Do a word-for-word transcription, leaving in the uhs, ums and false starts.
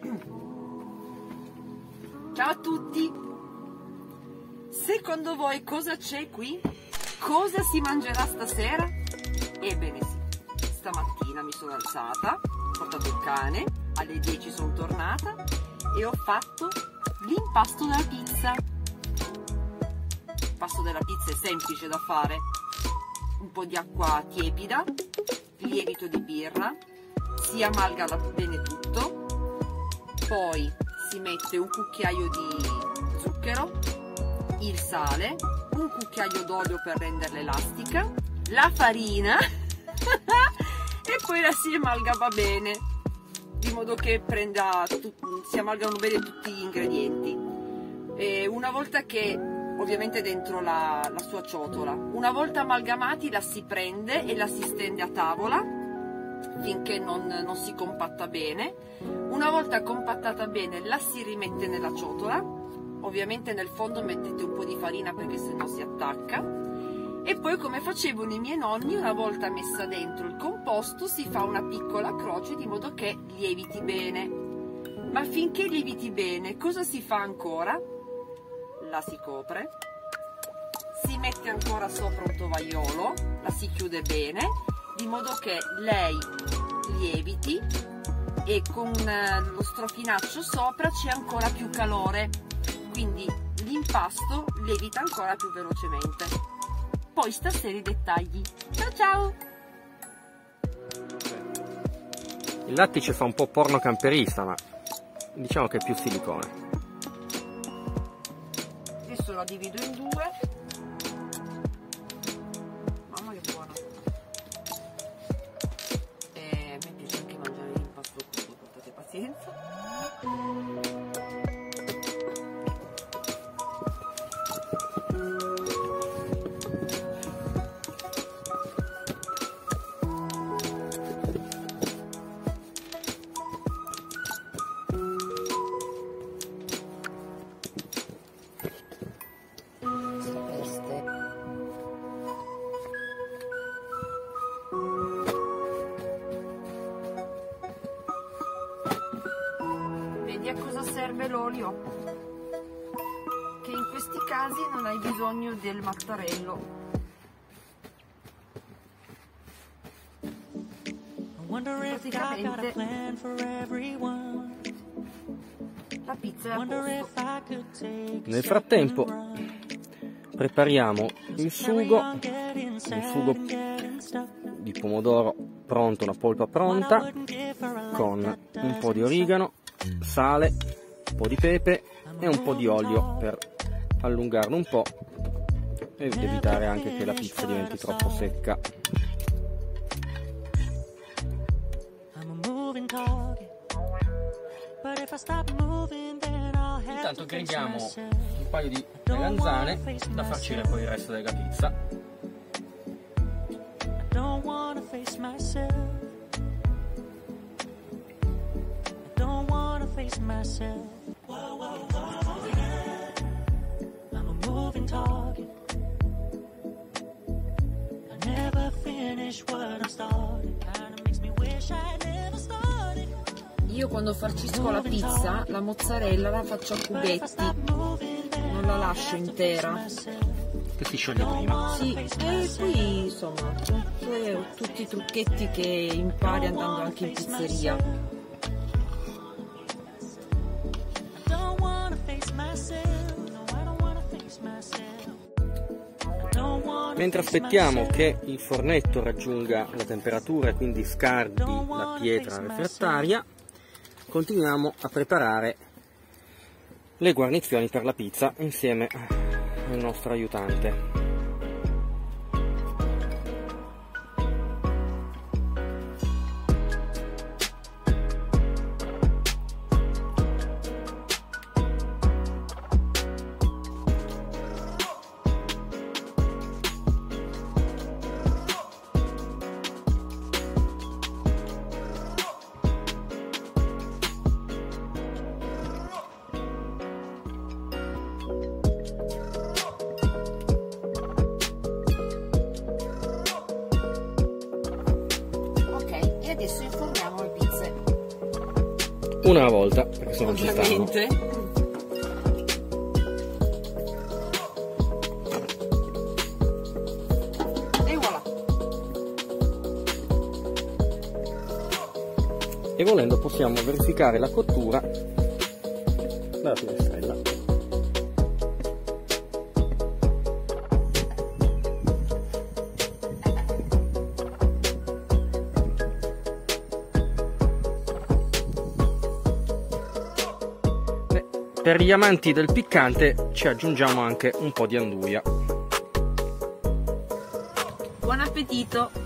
Ciao a tutti! Secondo voi cosa c'è qui? Cosa si mangerà stasera? Ebbene sì, stamattina mi sono alzata, ho portato il cane, alle dieci sono tornata e ho fatto l'impasto della pizza. L'impasto della pizza è semplice da fare: un po' di acqua tiepida, lievito di birra, si amalgama bene tutto, poi si mette un cucchiaio di zucchero, il sale, un cucchiaio d'olio per renderla elastica, la farina e poi la si amalgama bene, di modo che prenda si amalgamano bene tutti gli ingredienti. E una volta che, ovviamente dentro la, la sua ciotola, una volta amalgamati la si prende e la si stende a tavola finché non, non si compatta bene. Una volta compattata bene la si rimette nella ciotola, ovviamente nel fondo mettete un po' di farina perché sennò si attacca, e poi, come facevano i miei nonni, una volta messa dentro il composto si fa una piccola croce di modo che lieviti bene. Ma finché lieviti bene cosa si fa ancora? La si copre, si mette ancora sopra un tovagliolo, la si chiude bene di modo che lei lieviti e con lo strofinaccio sopra c'è ancora più calore, quindi l'impasto lievita ancora più velocemente. Poi stasera i dettagli. Ciao ciao! Il lattice fa un po' porno camperista, ma diciamo che è più silicone. Adesso la divido in due. Mamma che buona! E a me piace anche mangiare l'impasto crudo, portate pazienza. Vedi a cosa serve l'olio? Che in questi casi non hai bisogno del mattarello. Praticamente la pizza è a posto. Nel frattempo prepariamo il sugo, il sugo di pomodoro pronto, una polpa pronta, con un po' di origano, sale, un po' di pepe e un po' di olio per allungarlo un po' ed evitare anche che la pizza diventi troppo secca. Intanto grigliamo un paio di melanzane da farcire poi il resto della pizza. Io quando farcisco la pizza, la mozzarella la faccio a cubetti, non la lascio intera. Che si scioglie prima. Sì, e poi insomma tutti, tutti i trucchetti che impari andando anche in pizzeria. Mentre aspettiamo che il fornetto raggiunga la temperatura e quindi scaldi la pietra refrattaria, continuiamo a preparare le guarnizioni per la pizza insieme al nostro aiutante. una alla volta, perché se non ci stanno. Ovviamente. E voilà. E volendo possiamo verificare la cottura della pinestrella. Per gli amanti del piccante ci aggiungiamo anche un po' di anduia. Buon appetito!